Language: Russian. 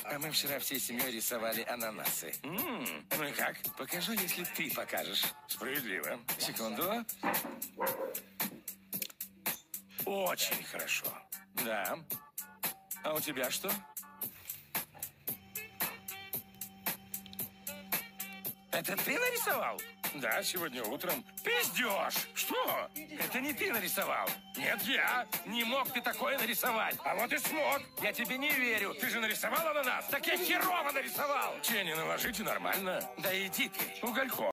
А мы вчера всей семьей рисовали ананасы. Ну и как? Покажу, если ты покажешь. Справедливо. Секунду. Очень хорошо. Да. А у тебя что? Это ты нарисовал? Да, сегодня утром. Пиздешь! Что? Это не ты нарисовал. Нет, я. Не мог ты такое нарисовать. А вот и смог. Я тебе не верю. Ты же нарисовал ананас? Так я херово нарисовал. Тени наложите нормально. Да иди ты. Угольком.